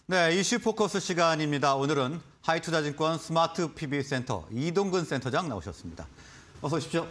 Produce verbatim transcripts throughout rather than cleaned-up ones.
네, 이슈 포커스 시간입니다. 오늘은 하이투자증권 스마트 피비센터 이동근 센터장 나오셨습니다. 어서 오십시오.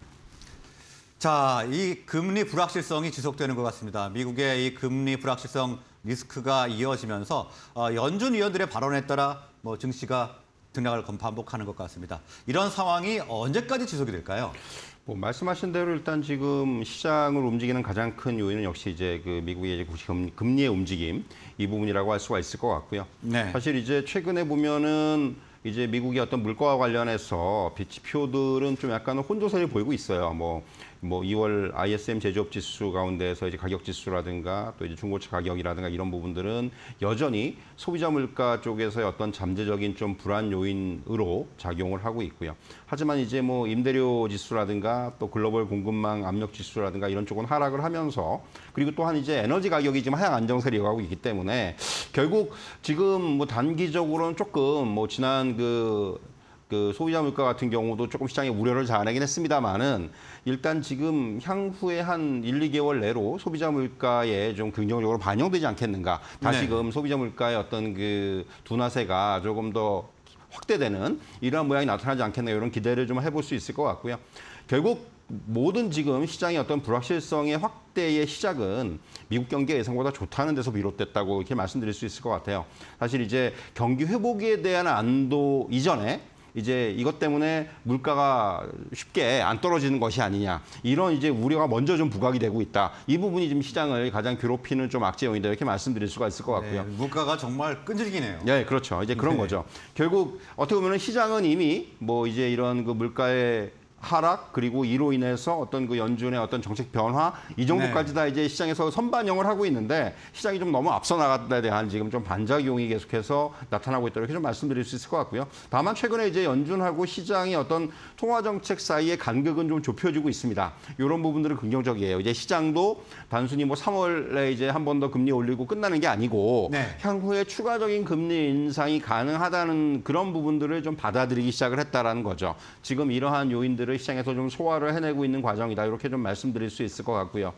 자, 이 금리 불확실성이 지속되는 것 같습니다. 미국의 이 금리 불확실성 리스크가 이어지면서 연준 위원들의 발언에 따라 뭐 증시가 등락을 반복하는 것 같습니다. 이런 상황이 언제까지 지속이 될까요? 뭐 말씀하신 대로 일단 지금 시장을 움직이는 가장 큰 요인은 역시 이제 그 미국의 이제 금리의 움직임 이 부분이라고 할 수가 있을 것 같고요. 네. 사실 이제 최근에 보면은 이제 미국의 어떤 물가와 관련해서 지표들은 좀 약간 혼조세를 보이고 있어요. 뭐, 뭐 이월 아이에스엠 제조업 지수 가운데서 이제 가격 지수라든가 또 이제 중고차 가격이라든가 이런 부분들은 여전히 소비자 물가 쪽에서의 어떤 잠재적인 좀 불안 요인으로 작용을 하고 있고요. 하지만 이제 뭐 임대료 지수라든가 또 글로벌 공급망 압력 지수라든가 이런 쪽은 하락을 하면서 그리고 또한 이제 에너지 가격이 지금 하향 안정세를 이어가고 있기 때문에 결국 지금 뭐 단기적으로는 조금 뭐 지난 그, 그 소비자 물가 같은 경우도 조금 시장에 우려를 자아내긴 했습니다만은 일단 지금 향후에 한 일, 이 개월 내로 소비자 물가에 좀 긍정적으로 반영되지 않겠는가. 다시금 네. 소비자 물가의 어떤 그 둔화세가 조금 더 확대되는 이러한 모양이 나타나지 않겠나 이런 기대를 좀 해볼 수 있을 것 같고요. 결국 모든 지금 시장의 어떤 불확실성의 확대의 시작은 미국 경기 예상보다 좋다는 데서 비롯됐다고 이렇게 말씀드릴 수 있을 것 같아요. 사실 이제 경기 회복에 대한 안도 이전에 이제 이것 때문에 물가가 쉽게 안 떨어지는 것이 아니냐 이런 이제 우려가 먼저 좀 부각이 되고 있다. 이 부분이 지금 시장을 가장 괴롭히는 좀 악재 요인이다 이렇게 말씀드릴 수가 있을 것 같고요. 네, 물가가 정말 끈질기네요. 네, 그렇죠. 이제 그런 네. 거죠. 결국 어떻게 보면 시장은 이미 뭐 이제 이런 그 물가의 하락 그리고 이로 인해서 어떤 그 연준의 어떤 정책 변화 이 정도까지 네. 다 이제 시장에서 선반영을 하고 있는데 시장이 좀 너무 앞서 나갔다에 대한 지금 좀 반작용이 계속해서 나타나고 있다 이렇게 좀 말씀드릴 수 있을 것 같고요. 다만 최근에 이제 연준하고 시장의 어떤 통화 정책 사이의 간극은 좀 좁혀지고 있습니다. 이런 부분들은 긍정적이에요. 이제 시장도 단순히 뭐 삼월에 이제 한 번 더 금리 올리고 끝나는 게 아니고 네. 향후에 추가적인 금리 인상이 가능하다는 그런 부분들을 좀 받아들이기 시작을 했다라는 거죠. 지금 이러한 요인들을 시장에서 좀 소화를 해내고 있는 과정이다. 이렇게 좀 말씀드릴 수 있을 것 같고요.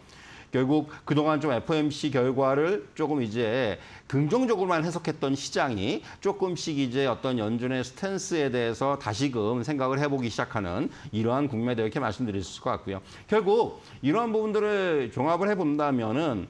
결국 그동안 좀 에프오엠씨 결과를 조금 이제 긍정적으로만 해석했던 시장이 조금씩 이제 어떤 연준의 스탠스에 대해서 다시금 생각을 해보기 시작하는 이러한 국면이다. 이렇게 말씀드릴 수 있을 것 같고요. 결국 이러한 부분들을 종합을 해본다면은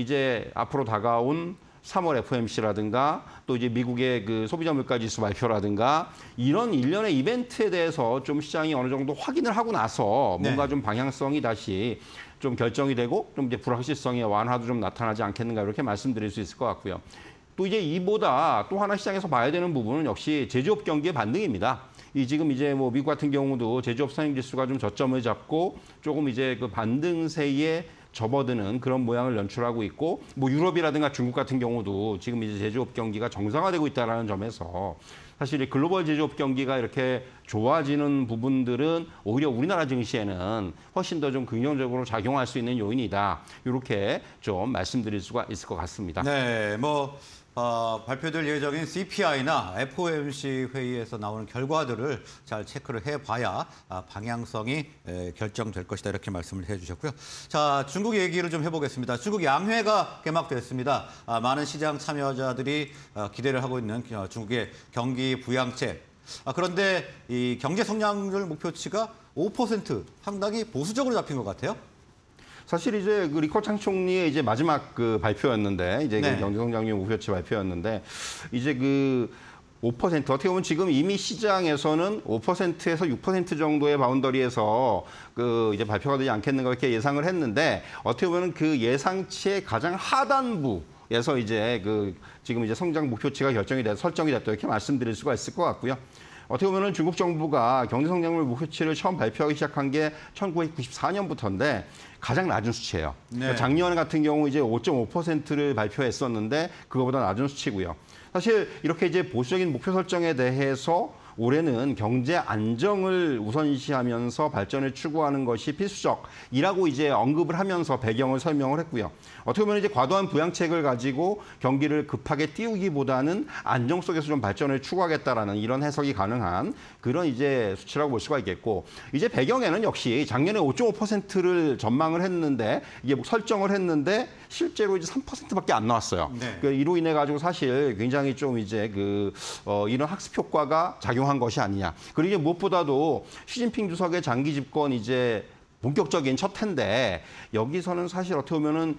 이제 앞으로 다가온 삼월 에프오엠씨라든가 또 이제 미국의 그 소비자 물가 지수 발표라든가 이런 일련의 이벤트에 대해서 좀 시장이 어느 정도 확인을 하고 나서 뭔가 네. 좀 방향성이 다시 좀 결정이 되고 좀 이제 불확실성의 완화도 좀 나타나지 않겠는가 이렇게 말씀드릴 수 있을 것 같고요. 또 이제 이보다 또 하나 시장에서 봐야 되는 부분은 역시 제조업 경기의 반등입니다. 이 지금 이제 뭐 미국 같은 경우도 제조업 선행 지수가 좀 저점을 잡고 조금 이제 그 반등세에 접어드는 그런 모양을 연출하고 있고 뭐 유럽이라든가 중국 같은 경우도 지금 이제 제조업 경기가 정상화되고 있다는 점에서 사실 글로벌 제조업 경기가 이렇게 좋아지는 부분들은 오히려 우리나라 증시에는 훨씬 더 좀 긍정적으로 작용할 수 있는 요인이다. 이렇게 좀 말씀드릴 수가 있을 것 같습니다. 네, 뭐 어, 발표될 예정인 씨피아이나 에프오엠씨 회의에서 나오는 결과들을 잘 체크를 해봐야 아, 방향성이 에, 결정될 것이다 이렇게 말씀을 해주셨고요. 자, 중국 얘기를 좀 해보겠습니다. 중국 양회가 개막됐습니다. 아, 많은 시장 참여자들이 아, 기대를 하고 있는 중국의 경기 부양책. 아, 그런데 이 경제 성장률 목표치가 오 퍼센트 상당히 보수적으로 잡힌 것 같아요. 사실 이제 그 리커창 총리의 이제 마지막 그 발표였는데 이제 네. 그 경제성장률 목표치 발표였는데 이제 그 오 퍼센트 어떻게 보면 지금 이미 시장에서는 오 퍼센트에서 육 퍼센트 정도의 바운더리에서 그 이제 발표가 되지 않겠는가 이렇게 예상을 했는데 어떻게 보면 그 예상치의 가장 하단부 에서 이제 그 지금 이제 성장 목표치가 결정이 돼서 설정이 됐다 이렇게 말씀드릴 수가 있을 것 같고요. 어떻게 보면 중국 정부가 경제성장률 목표치를 처음 발표하기 시작한 게 천구백구십사 년부터인데 가장 낮은 수치예요. 네. 그러니까 작년 같은 경우 이제 오 점 오 퍼센트를 발표했었는데 그거보다 낮은 수치고요. 사실 이렇게 이제 보수적인 목표 설정에 대해서 올해는 경제 안정을 우선시하면서 발전을 추구하는 것이 필수적이라고 이제 언급을 하면서 배경을 설명을 했고요. 어떻게 보면 이제 과도한 부양책을 가지고 경기를 급하게 띄우기보다는 안정 속에서 좀 발전을 추구하겠다라는 이런 해석이 가능한 그런 이제 수치라고 볼 수가 있겠고, 이제 배경에는 역시 작년에 오 점 오 퍼센트를 전망을 했는데 이게 뭐 설정을 했는데 실제로 이제 삼 퍼센트밖에 안 나왔어요. 네. 그 이로 인해 가지고 사실 굉장히 좀 이제 그 어, 이런 학습 효과가 작용한 것이 아니냐. 그리고 이제 무엇보다도 시진핑 주석의 장기 집권 이제 본격적인 첫 해인데 여기서는 사실 어떻게 보면은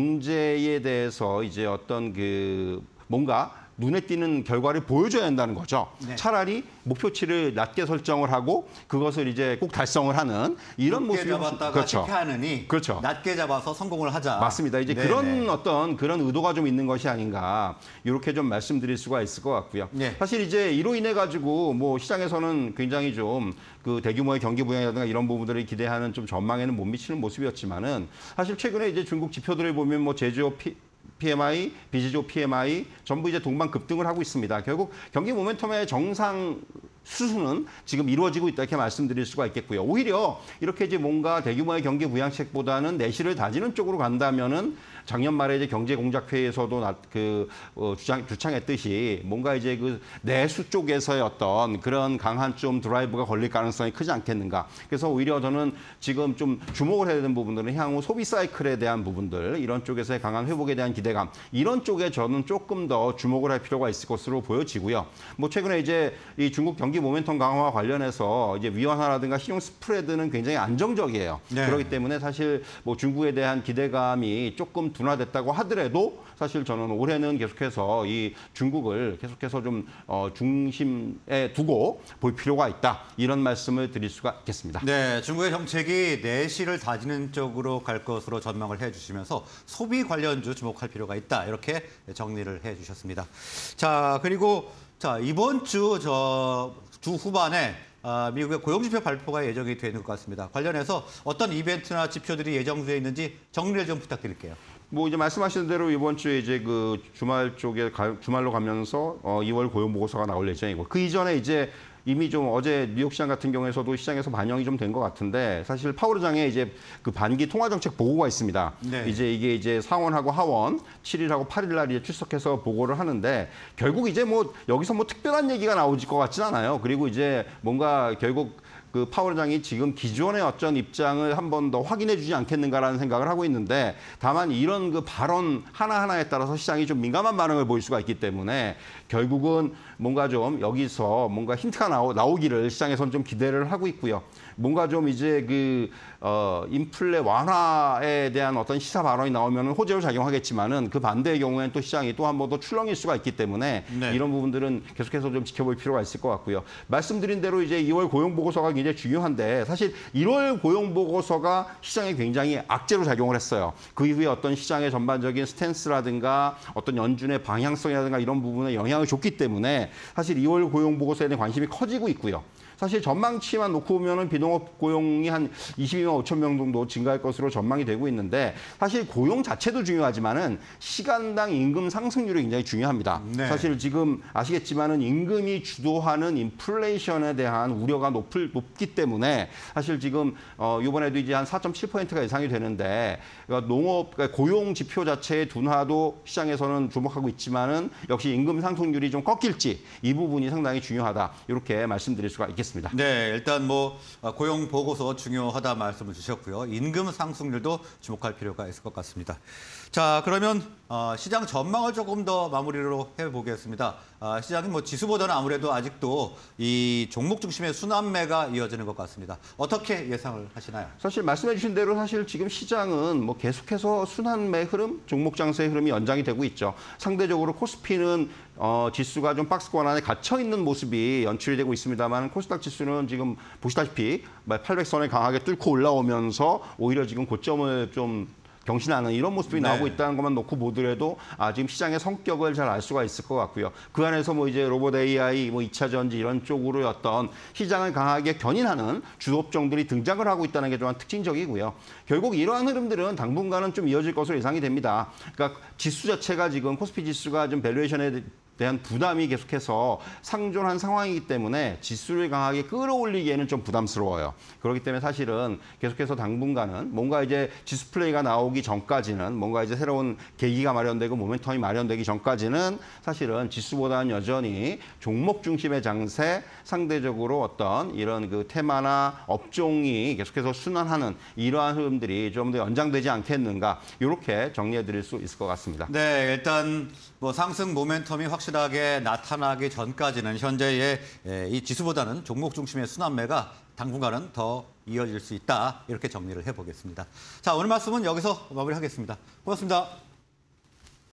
경제에 대해서 이제 어떤 그 뭔가 눈에 띄는 결과를 보여줘야 한다는 거죠. 네. 차라리 목표치를 낮게 설정을 하고 그것을 이제 꼭 달성을 하는 이런 높게 모습이 잡았다가 그렇죠. 실패하느니 그렇죠. 낮게 잡아서 성공을 하자. 맞습니다. 이제 네네. 그런 어떤 그런 의도가 좀 있는 것이 아닌가 이렇게 좀 말씀드릴 수가 있을 것 같고요. 네. 사실 이제 이로 인해 가지고 뭐 시장에서는 굉장히 좀 그 대규모의 경기 부양이라든가 이런 부분들을 기대하는 좀 전망에는 못 미치는 모습이었지만은 사실 최근에 이제 중국 지표들을 보면 뭐 제조업 피 피엠아이, 비제조 피엠아이 전부 이제 동반 급등을 하고 있습니다. 결국 경기 모멘텀의 정상 수순은 지금 이루어지고 있다 이렇게 말씀드릴 수가 있겠고요. 오히려 이렇게 이제 뭔가 대규모의 경기 부양책보다는 내실을 다지는 쪽으로 간다면은 작년 말에 이제 경제공작회의에서도 나, 그 어, 주장 주창했듯이 뭔가 이제 그 내수 쪽에서의 어떤 그런 강한 좀 드라이브가 걸릴 가능성이 크지 않겠는가. 그래서 오히려 저는 지금 좀 주목을 해야 되는 부분들은 향후 소비 사이클에 대한 부분들, 이런 쪽에서의 강한 회복에 대한 기대감, 이런 쪽에 저는 조금 더 주목을 할 필요가 있을 것으로 보여지고요. 뭐 최근에 이제 이 중국 경기 모멘텀 강화와 관련해서 이제 위안화라든가 신용 스프레드는 굉장히 안정적이에요. 네. 그렇기 때문에 사실 뭐 중국에 대한 기대감이 조금 둔화됐다고 하더라도 사실 저는 올해는 계속해서 이 중국을 계속해서 좀 어, 중심에 두고 볼 필요가 있다. 이런 말씀을 드릴 수가 있겠습니다. 네, 중국의 정책이 내실을 다지는 쪽으로 갈 것으로 전망을 해주시면서 소비 관련주 주목할 필요가 있다. 이렇게 정리를 해주셨습니다. 자, 그리고 자 이번 주 저 주 후반에 아, 미국의 고용지표 발표가 예정이 되는 것 같습니다. 관련해서 어떤 이벤트나 지표들이 예정되어 있는지 정리를 좀 부탁드릴게요. 뭐 이제 말씀하신 대로 이번 주에 이제 그 주말 쪽에 가, 주말로 가면서 어, 이월 고용 보고서가 나올 예정이고, 그 이전에 이제 이미 좀 어제 뉴욕 시장 같은 경우에서도 시장에서 반영이 좀 된 것 같은데, 사실 파월 의장의 이제 그 반기 통화 정책 보고가 있습니다. 네. 이제 이게 이제 상원하고 하원 칠 일하고 팔 일 날 이제 출석해서 보고를 하는데, 결국 이제 뭐 여기서 뭐 특별한 얘기가 나올 것 같진 않아요. 그리고 이제 뭔가 결국 그 파월 의장이 지금 기존의 어떤 입장을 한 번 더 확인해 주지 않겠는가라는 생각을 하고 있는데, 다만 이런 그 발언 하나하나에 따라서 시장이 좀 민감한 반응을 보일 수가 있기 때문에 결국은 뭔가 좀 여기서 뭔가 힌트가 나오, 나오기를 시장에서는 좀 기대를 하고 있고요. 뭔가 좀 이제 그 어, 인플레 완화에 대한 어떤 시사 발언이 나오면 호재로 작용하겠지만은 그 반대의 경우에는 또 시장이 또 한 번 더 출렁일 수가 있기 때문에 네. 이런 부분들은 계속해서 좀 지켜볼 필요가 있을 것 같고요. 말씀드린 대로 이제 이월 고용 보고서가 굉장히 중요한데, 사실 일월 고용 보고서가 시장에 굉장히 악재로 작용을 했어요. 그 이후에 어떤 시장의 전반적인 스탠스라든가 어떤 연준의 방향성이라든가 이런 부분에 영향을 줬기 때문에 사실 이월 고용 보고서에 대한 관심이 커지고 있고요. 사실 전망치만 놓고 보면은 비농업 고용이 한 이십이만 오천 명 정도 증가할 것으로 전망이 되고 있는데, 사실 고용 자체도 중요하지만은 시간당 임금 상승률이 굉장히 중요합니다. 네. 사실 지금 아시겠지만은 임금이 주도하는 인플레이션에 대한 우려가 높을, 높기 때문에 사실 지금 어 이번에도 이제 한 사 점 칠 퍼센트가 예상이 되는데, 그러니까 농업 그러니까 고용 지표 자체의 둔화도 시장에서는 주목하고 있지만은 역시 임금 상승률이 좀 꺾일지, 이 부분이 상당히 중요하다. 이렇게 말씀드릴 수가 있겠습니다. 네, 일단 뭐 고용 보고서 중요하다 말씀을 주셨고요. 임금 상승률도 주목할 필요가 있을 것 같습니다. 자, 그러면 어, 시장 전망을 조금 더 마무리로 해보겠습니다. 아, 시장이 뭐 지수보다는 아무래도 아직도 이 종목 중심의 순환매가 이어지는 것 같습니다. 어떻게 예상을 하시나요? 사실 말씀해 주신 대로 사실 지금 시장은 뭐 계속해서 순환매 흐름, 종목 장세의 흐름이 연장이 되고 있죠. 상대적으로 코스피는 어, 지수가 좀 박스권 안에 갇혀 있는 모습이 연출이 되고 있습니다만, 코스닥 지수는 지금 보시다시피 팔백 선을 강하게 뚫고 올라오면서 오히려 지금 고점을 좀 경신하는 이런 모습이 나오고 네. 있다는 것만 놓고 보더라도 아, 지금 시장의 성격을 잘 알 수가 있을 것 같고요. 그 안에서 뭐 이제 로봇 에이아이, 뭐 이 차 전지 이런 쪽으로 어떤 시장을 강하게 견인하는 주도업종들이 등장을 하고 있다는 게 좀 특징적이고요. 결국 이러한 흐름들은 당분간은 좀 이어질 것으로 예상이 됩니다. 그러니까 지수 자체가 지금 코스피 지수가 좀 밸류에이션에 대한 부담이 계속해서 상존한 상황이기 때문에 지수를 강하게 끌어올리기에는 좀 부담스러워요. 그렇기 때문에 사실은 계속해서 당분간은 뭔가 이제 지수 플레이가 나오기 전까지는 뭔가 이제 새로운 계기가 마련되고 모멘텀이 마련되기 전까지는 사실은 지수보다는 여전히 종목 중심의 장세, 상대적으로 어떤 이런 그 테마나 업종이 계속해서 순환하는 이러한 흐름들이 좀 더 연장되지 않겠는가, 이렇게 정리해 드릴 수 있을 것 같습니다. 네, 일단 뭐 상승 모멘텀이 확실하게 나타나기 전까지는 현재의 이 지수보다는 종목 중심의 순환매가 당분간은 더 이어질 수 있다. 이렇게 정리를 해보겠습니다. 자, 오늘 말씀은 여기서 마무리하겠습니다. 고맙습니다.